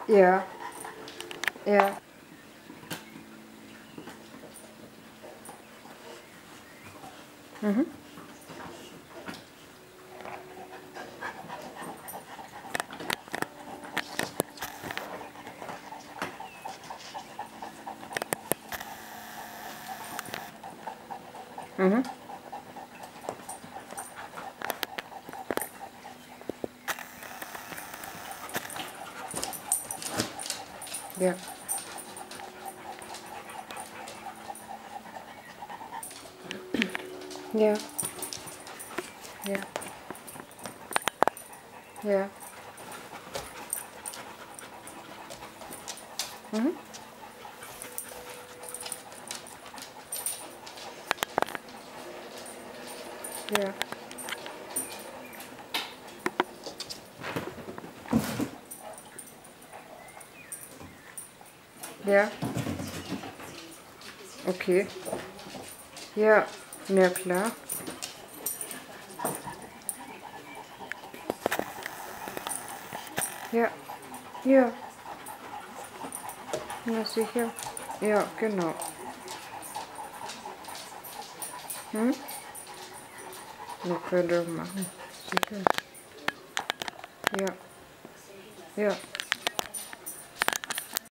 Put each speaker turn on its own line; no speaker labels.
Ja. Ja. Mhm. Mhm. Ja. Ja. Ja. Ja. Mhm. Ja. Ja. Okay. Ja. Ja, klar. Ja. Ja. Na sicher. Ja, genau. Hm? Ja, könnt ihr machen. Sicher. Ja. Ja.